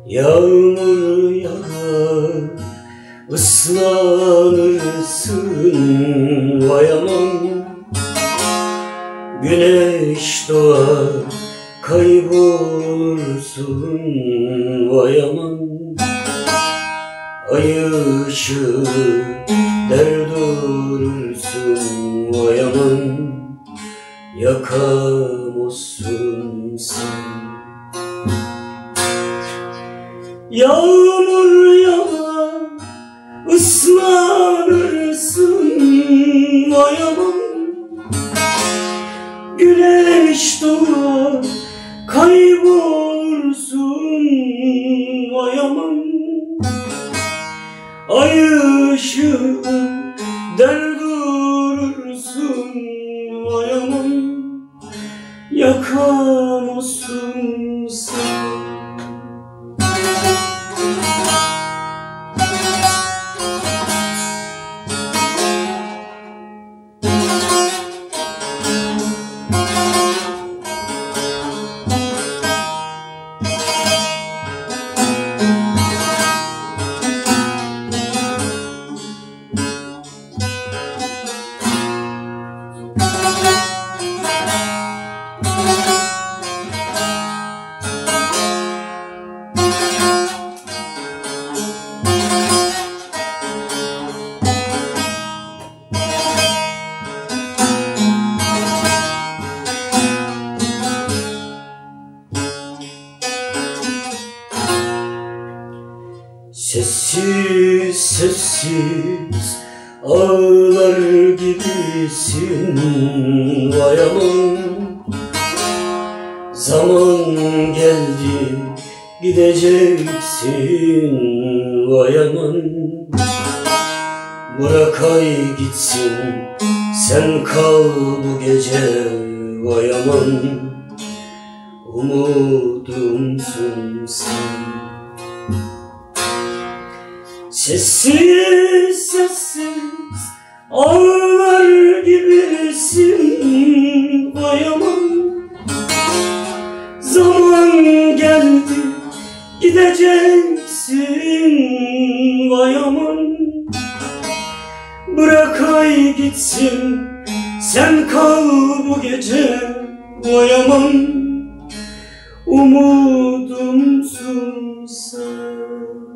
Yağmur yağar, ıslanırsın vay aman. Güneş doğar, kaybolursun vay aman. Ay ışığı der durursun vay aman. Yakamazsın sen. Yağmur yağar, ıslanırsın vay aman. Güneş doğar, kaybolursun vay aman. Ay ışığı der durursun vay aman. Yakamazsın sen. Sessiz sessiz ağlar gibisin vay aman. Zaman geldi gideceksin vay aman. Bırak ay gitsin, sen kal bu gece vay aman. Umudumsun sen. Sessiz sessiz ağlar gibisin vay aman. Zaman geldi gideceksin vay aman. Bırak ay gitsin, sen kal bu gece vay aman. Umudumsun sen.